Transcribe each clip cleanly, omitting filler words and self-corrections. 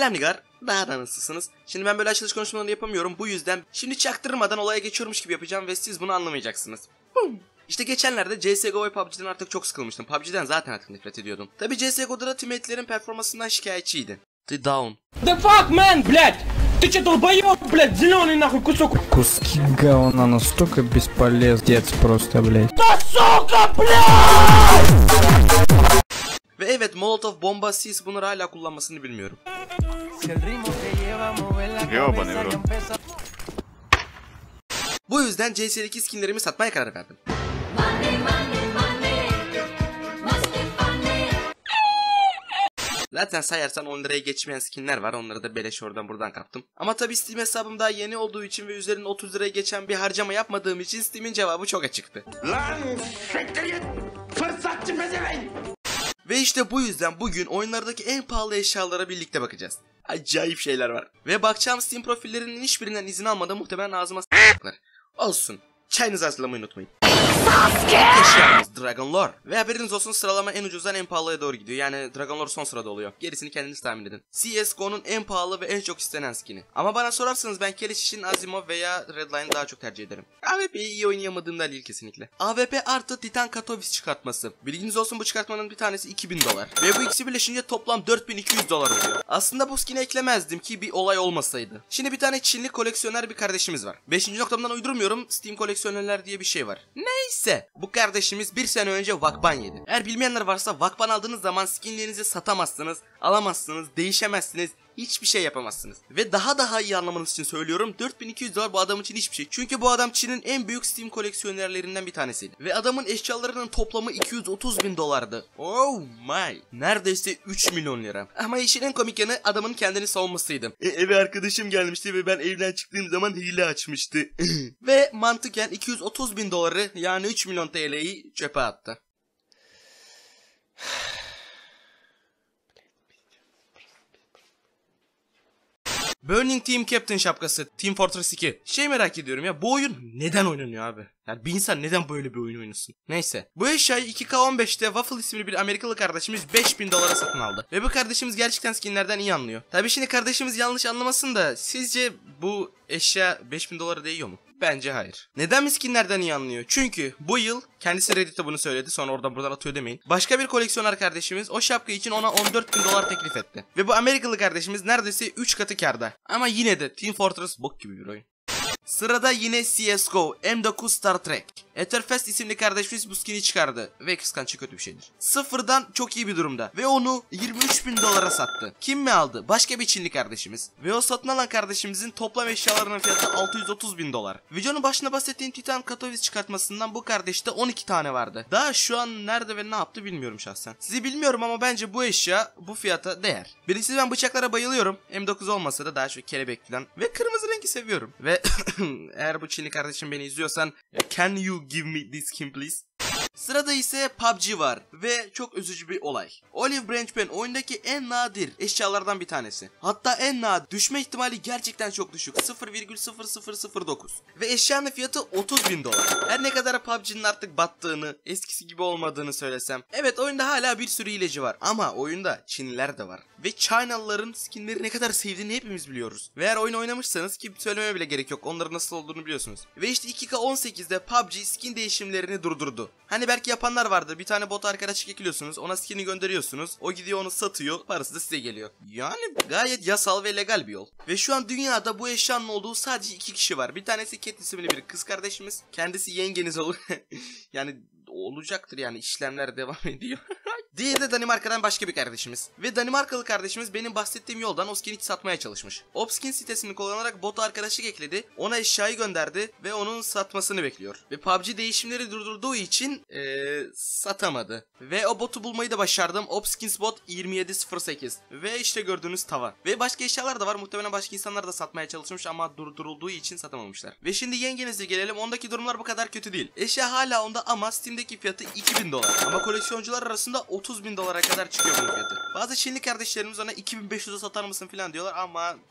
Selamlar. Daha da nasılsınız? Şimdi ben böyle açılış konuşmalarını yapamıyorum. Bu yüzden şimdi çaktırmadan olaya geçiyormuş gibi yapacağım ve siz bunu anlamayacaksınız. İşte geçenlerde CSGO ve PUBG'den artık çok sıkılmıştım. PUBG'den zaten artık nefret ediyordum. Tabi CSGO'da da teammate'lerin performansından şikayetçiydi. The Down. The fuck, man, блядь! Ты че, долбоёб, блядь, зеленый нахуй кусок? Куски говна настолько бесполезнец просто, блядь. Да сука, блядь! Ve evet, Molotov, bomba, sis, bunları hala kullanmasını bilmiyorum. Bu yüzden CS'deki skinlerimi satmaya karar verdim. Zaten sayarsan 10 liraya geçmeyen skinler var. Onları da beleş oradan buradan kaptım. Ama tabi Steam hesabım daha yeni olduğu için ve üzerine 30 liraya geçen bir harcama yapmadığım için Steam'in cevabı çok açıktı. Lan siktir git! Fırsatçı pezevenk! Ve işte bu yüzden bugün oyunlardaki en pahalı eşyalara birlikte bakacağız. Acayip şeyler var. Ve bakacağım Steam profillerinin hiçbirinden izin almadan muhtemelen ağzıma s***lar. Olsun. Çayınızı hazırlamayı unutmayın. Eşyamız Dragon Lore. Ve haberiniz olsun, sıralama en ucuzdan en pahalıya doğru gidiyor. Yani Dragon Lore son sırada oluyor. Gerisini kendiniz tahmin edin. CSGO'nun en pahalı ve en çok istenen skini. Ama bana sorarsanız ben Keleş için Azimov veya Redline'ı daha çok tercih ederim. AWP'yi iyi oynayamadığımdan değil kesinlikle. AWP artı Titan Katowice çıkartması. Bilginiz olsun, bu çıkartmanın bir tanesi $2000. Ve bu ikisi birleşince toplam $4200 oluyor. Aslında bu skini eklemezdim ki bir olay olmasaydı. Şimdi bir tane Çinli koleksiyoner bir kardeşimiz var. 5. noktamdan uydurmuyorum, Steam koleksiyonerler diye bir şey var. Neyse, bu kardeşimiz bir sene önce Vakban yedi. Eğer bilmeyenler varsa, Vakban aldığınız zaman skinlerinizi satamazsınız, alamazsınız, değişemezsiniz, hiçbir şey yapamazsınız. Ve daha iyi anlamanız için söylüyorum, $4200 bu adam için hiçbir şey. Çünkü bu adam Çin'in en büyük Steam koleksiyonerlerinden bir tanesiydi. Ve adamın eşyalarının toplamı $230.000'dı. Oh my! Neredeyse 3 milyon lira. Ama işin en komik yanı adamın kendini savunmasıydı. Eve arkadaşım gelmişti ve ben evden çıktığım zaman hile açmıştı. Ve mantıken $230.000 yani 3 milyon TL'yi çöpe attı. Burning Team Captain şapkası, Team Fortress 2. Merak ediyorum ya, bu oyun neden oynanıyor abi? Yani bir insan neden böyle bir oyun oynasın? Neyse. Bu eşyayı 2K15'te Waffle isimli bir Amerikalı kardeşimiz $5000 satın aldı. Ve bu kardeşimiz gerçekten skinlerden iyi anlıyor. Tabi şimdi kardeşimiz yanlış anlamasın da, sizce bu eşya $5000 değiyor mu? Bence hayır. Neden mi skinlerden iyi anlıyor? Çünkü bu yıl kendisi Reddit'te bunu söyledi, sonra oradan buradan atıyor demeyin. Başka bir koleksiyoner kardeşimiz o şapka için ona $14.000 teklif etti. Ve bu Amerikalı kardeşimiz neredeyse 3 katı kârda. Ama yine de Team Fortress bok gibi bir oyun. Sırada yine CSGO M9 Star Trek. Etherfest isimli kardeşimiz bu skin'i çıkardı ve kıskançlık kötü bir şeydir. Sıfırdan çok iyi bir durumda ve onu $23.000 sattı. Kim mi aldı? Başka bir Çinli kardeşimiz. Ve o satın alan kardeşimizin toplam eşyalarının fiyatı $630.000. Videonun başında bahsettiğim Titan Katowice çıkartmasından bu kardeşte 12 tane vardı. Daha şu an nerede ve ne yaptı bilmiyorum şahsen. Sizi bilmiyorum ama bence bu eşya bu fiyata değer. Birincisi, ben bıçaklara bayılıyorum. M9 olmasa da daha şu kelebek falan. Ve kırmızı rengi seviyorum. Ve eğer bu Çinli kardeşim beni izliyorsan, can you give me this skin please? Sırada ise PUBG var ve çok üzücü bir olay. Olive Branch Pen oyundaki en nadir eşyalardan bir tanesi. Hatta en nadir, düşme ihtimali gerçekten çok düşük, 0,0009. Ve eşyanın fiyatı $30.000. Her ne kadar PUBG'nin artık battığını, eskisi gibi olmadığını söylesem, evet, oyunda hala bir sürü hileci var ama oyunda Çinliler de var. Ve Chinalıların skinleri ne kadar sevdiğini hepimiz biliyoruz. Ve eğer oyun oynamışsanız, ki söylemeye bile gerek yok, onların nasıl olduğunu biliyorsunuz. Ve işte 2K18'de PUBG skin değişimlerini durdurdu. Hani belki yapanlar vardı, bir tane bot arkadaşlık ekliyorsunuz, ona skin'i gönderiyorsunuz, o gidiyor onu satıyor, parası da size geliyor. Yani gayet yasal ve legal bir yol. Ve şu an dünyada bu eşyanın olduğu sadece 2 kişi var. Bir tanesi Cat isimli bir kız kardeşimiz, kendisi yengeniz olur. Yani olacaktır, yani işlemler devam ediyor. Diğeri de Danimarka'dan başka bir kardeşimiz. Ve Danimarkalı kardeşimiz benim bahsettiğim yoldan o skin'i satmaya çalışmış. Opskin sitesini kullanarak bota arkadaşlık ekledi, ona eşyayı gönderdi ve onun satmasını bekliyor. Ve PUBG değişimleri durdurduğu için satamadı. Ve o botu bulmayı da başardım. Opskins bot 2708. Ve işte gördüğünüz tava. Ve başka eşyalar da var. Muhtemelen başka insanlar da satmaya çalışmış ama durdurulduğu için satamamışlar. Ve şimdi yengenize gelelim. Ondaki durumlar bu kadar kötü değil. Eşya hala onda ama Steam'deki fiyatı $2000. Ama koleksiyoncular arasında $30.000'a kadar çıkıyor bunun fiyatı. Bazı Çinli kardeşlerimiz ona 2500'e satar mısın falan diyorlar ama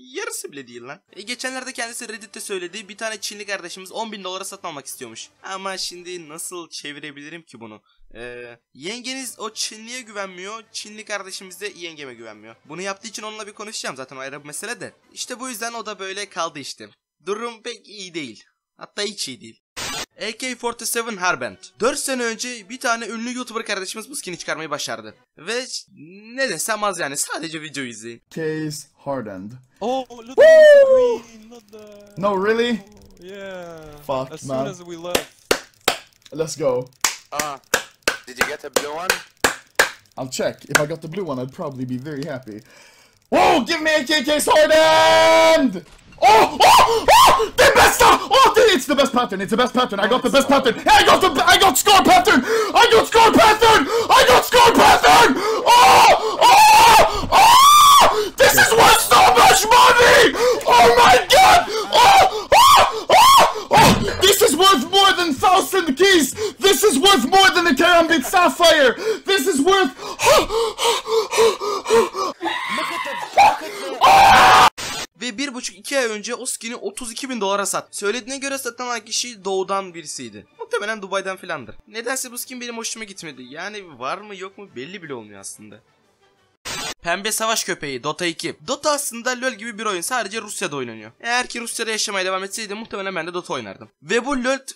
yarısı bile değil lan. Geçenlerde kendisi Reddit'te söylediği bir tane Çinli kardeşimiz 10.000 dolara satın almak istiyormuş. Ama şimdi nasıl çevirebilirim ki bunu? Yengeniz o Çinliye güvenmiyor. Çinli kardeşimiz de yengeme güvenmiyor. Bunu yaptığı için onunla bir konuşacağım, zaten o ayrı bir mesele de. İşte bu yüzden o da böyle kaldı işte. Durum pek iyi değil. Hatta hiç iyi değil. AK-47 Harband. 4 sene önce bir tane ünlü YouTuber kardeşimiz bu skin'i çıkarmayı başardı. Ve ne desem az yani, sadece videoyu izleyin. Case hardened. Oh, look at the green, not the... No, really? Oh, yeah. Fuck, as man. soon as we left. Let's go. Did you get the blue one? I'll check. If I got the blue one, I'd probably be very happy. Whoa! Give me a case hardened! Oh! Oh! Oh! The best! Oh! It's the best pattern. It's the best pattern. I got the best pattern. I got scar pattern. I got scar pattern. I got scar pattern. Oh! Oh! Oh! This is worth so much money! Oh my god! Oh! Oh! Oh! Oh! This is worth more than 1,000 keys. This is worth more than the Karambit Sapphire. This is worth. Ve 1,5-2 ay önce o skin'i 32.000 dolara sat. Söylediğine göre satılan kişi doğudan birisiydi. Muhtemelen Dubai'den filandır. Nedense bu skin benim hoşuma gitmedi. Yani var mı yok mu belli bile olmuyor aslında. Pembe Savaş Köpeği Dota 2. Dota aslında LoL gibi bir oyun, sadece Rusya'da oynanıyor. Eğer ki Rusya'da yaşamaya devam etseydim muhtemelen ben de Dota oynardım. Ve bu LoL...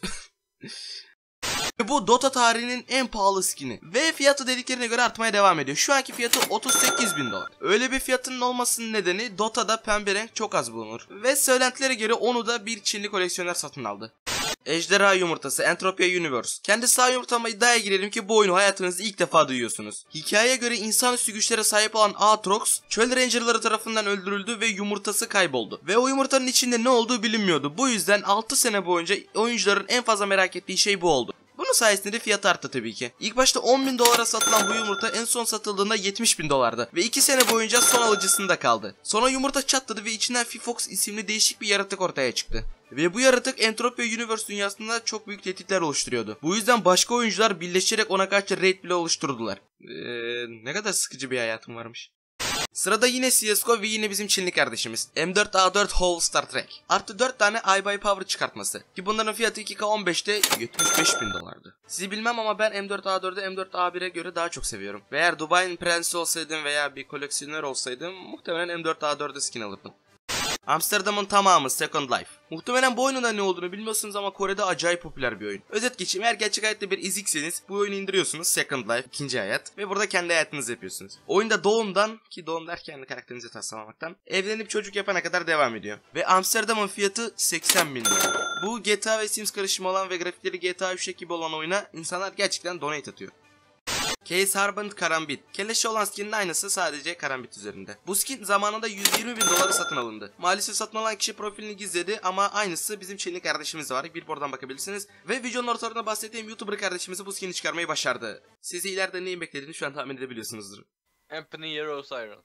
Bu Dota tarihinin en pahalı skin'i. Ve fiyatı dediklerine göre artmaya devam ediyor. Şu anki fiyatı 38.000 dolar. Öyle bir fiyatının olmasının nedeni Dota'da pembe renk çok az bulunur. Ve söylentilere göre onu da bir Çinli koleksiyoner satın aldı. Ejderha Yumurtası Entropia Universe. Kendi sağ yumurtama iddiaya girelim ki bu oyunu hayatınızda ilk defa duyuyorsunuz. Hikayeye göre insanüstü güçlere sahip olan Aatrox, çöl rangerları tarafından öldürüldü ve yumurtası kayboldu. Ve o yumurtanın içinde ne olduğu bilinmiyordu. Bu yüzden 6 sene boyunca oyuncuların en fazla merak ettiği şey bu oldu. Bunun sayesinde de fiyatı arttı tabii ki. İlk başta 10.000 dolara satılan bu yumurta en son satıldığında 70.000 dolardı. Ve 2 sene boyunca son alıcısında kaldı. Sonra yumurta çatladı ve içinden Fifox isimli değişik bir yaratık ortaya çıktı. Ve bu yaratık Entropia Universe dünyasında çok büyük tehditler oluşturuyordu. Bu yüzden başka oyuncular birleşerek ona karşı raid bile oluşturdular. Ne kadar sıkıcı bir hayatım varmış. Sırada yine CSGO ve yine bizim Çinli kardeşimiz M4A4 Whole Star Trek. Artı 4 tane iBuyPower çıkartması. Ki bunların fiyatı 2K15'te 75.000 dolardı. Sizi bilmem ama ben M4A4'ü M4A1'e göre daha çok seviyorum. Ve eğer Dubai'nin prensi olsaydım veya bir koleksiyoner olsaydım muhtemelen M4A4'e skin alırdım. Amsterdam'ın tamamı Second Life. Muhtemelen bu oyunun da ne olduğunu bilmiyorsunuz ama Kore'de acayip popüler bir oyun. Özet geçeyim, eğer gerçek hayatta bir izikseniz bu oyunu indiriyorsunuz, Second Life, ikinci hayat, ve burada kendi hayatınızı yapıyorsunuz. Oyunda doğumdan, ki doğum derken karakterinizi tasarlamaktan, evlenip çocuk yapana kadar devam ediyor. Ve Amsterdam'ın fiyatı 80.000 dolar. Bu GTA ve Sims karışımı olan ve grafikleri GTA 3 gibi olan oyuna insanlar gerçekten donate atıyor. Case Harband Karambit. Keleşe olan skinin aynısı, sadece Karambit üzerinde. Bu skin zamanında 120.000 dolara satın alındı. Maalesef satın alan kişi profilini gizledi ama aynısı bizim Çinli kardeşimiz var. Bir oradan bakabilirsiniz. Ve videonun ortalarında bahsettiğim YouTuber kardeşimizi bu skini çıkarmayı başardı. Sizi ileride neyin beklediğini şu an tahmin edebiliyorsunuzdur. Anthony Hero Siren.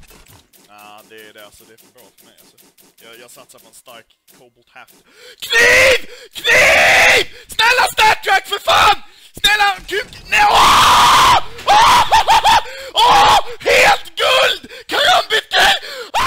Det är det alltså, det är för bra för mig alltså. Jag satsar på en stark Cobalt Haft. Kniv! Kniv! Snälla StarTrack för fan! Snälla, gud, nej! Åh! Åh! Åh! Helt guld! Karambit grej!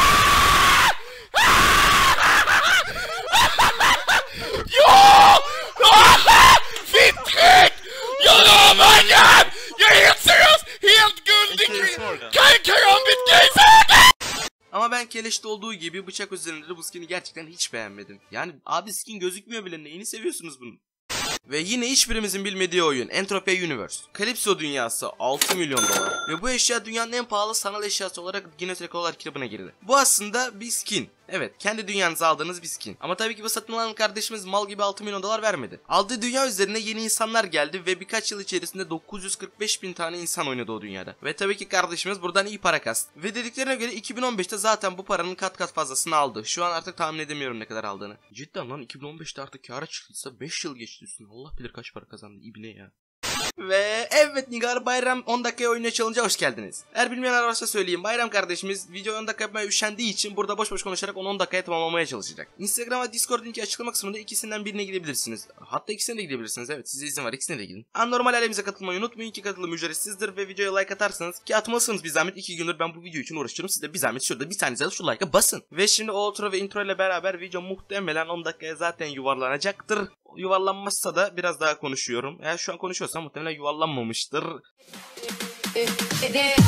Ja! Fittryck! Ja, my god! Jag är helt seriös! Helt guld! Karambit grej! Ama ben Keleş'te olduğu gibi bıçak üzerinde de bu skin'i gerçekten hiç beğenmedim. Yani abi skin gözükmüyor bile, neyini seviyorsunuz bunun? Ve yine hiçbirimizin bilmediği oyun Entropia Universe. Calypso dünyası 6 milyon dolar. Ve bu eşya dünyanın en pahalı sanal eşyası olarak Guinness Rekorlar kitabına girdi. Bu aslında bir skin. Evet, kendi dünyanıza aldığınız bir skin. Ama tabii ki bu satın alan kardeşimiz mal gibi 6 milyon dolar vermedi. Aldığı dünya üzerine yeni insanlar geldi ve birkaç yıl içerisinde 945.000 tane insan oynadı o dünyada. Ve tabii ki kardeşimiz buradan iyi para kastı. Ve dediklerine göre 2015'te zaten bu paranın kat kat fazlasını aldı. Şu an artık tahmin edemiyorum ne kadar aldığını. Cidden lan, 2015'te artık kâra çıktıysa 5 yıl geçti üstüne. Allah bilir kaç para kazandı ibne ya. Ve evet Nigar Bayram 10 dakikaya oyuna challenge'a hoş geldiniz. Eğer bilmeyenler varsa söyleyeyim. Bayram kardeşimiz video 10 dakika yapmaya üşendiği için burada boş boş konuşarak onu 10 dakikaya tamamlamaya çalışacak. Instagram ve Discord linki açıklama kısmında ikisinden birine gidebilirsiniz. Hatta ikisine de gidebilirsiniz. Evet size izin var, ikisine de gidin. Anormal ailemize katılmayı unutmayın ki katılım ücretsizdir ve videoya like atarsanız ki atmalısınız bir zahmet, 2 gündür ben bu video için uğraşıyorum. Siz de bir zahmet şurada bir tanenize şu like'a basın. Ve şimdi o outro ve intro ile beraber video muhtemelen 10 dakikaya zaten yuvarlanacaktır. Yuvarlanmazsa da biraz daha konuşuyorum. Eğer şu an konuşuyorsam muhtemelen yuvarlanmamıştır.